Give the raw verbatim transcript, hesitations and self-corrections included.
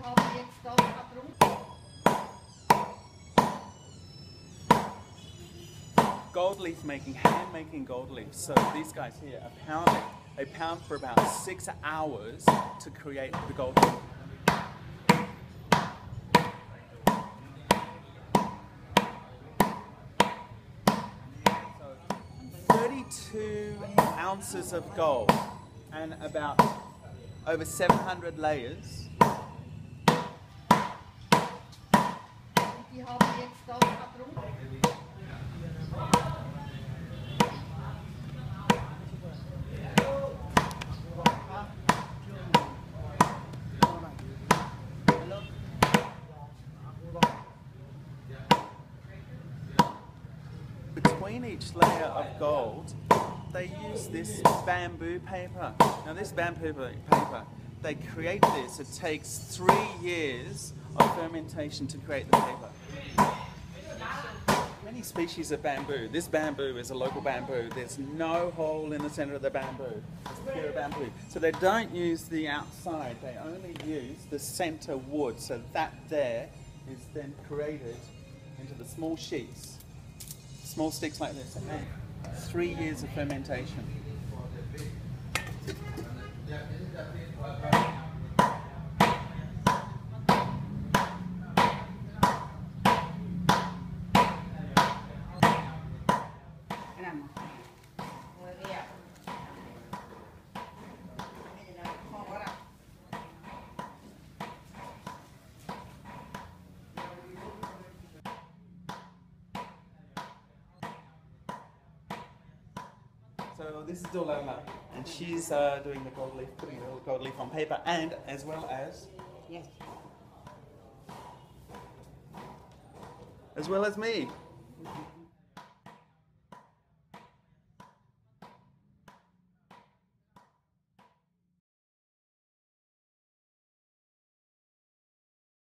Goldleaf making, hand making gold leaf. So these guys here are pounding. They pound for about six hours to create the gold leaf. thirty-two ounces of gold and about over seven hundred layers. Between each layer of gold, they use this bamboo paper. Now this bamboo paper, they create this. It takes three years of fermentation to create the paper. Many species of bamboo. This bamboo is a local bamboo. There's no hole in the center of the bamboo. It's pure bamboo. So they don't use the outside. They only use the center wood. So that there is then created into the small sheets. Small sticks like this, and three years of fermentation. So this is Dolala, and she's uh, doing the gold leaf, putting the gold leaf on paper, and as well as Yes. as well as me.